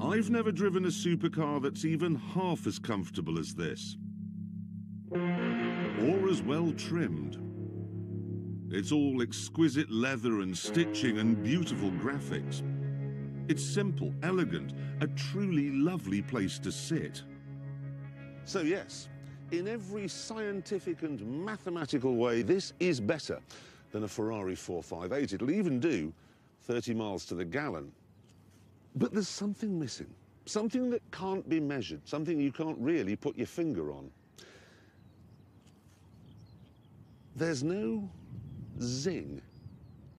I've never driven a supercar that's even half as comfortable as this, or as well trimmed. It's all exquisite leather and stitching and beautiful graphics. It's simple, elegant, a truly lovely place to sit. So yes, in every scientific and mathematical way, this is better than a Ferrari 458. It'll even do 30 miles to the gallon. But there's something missing, something that can't be measured, something you can't really put your finger on. There's no zing.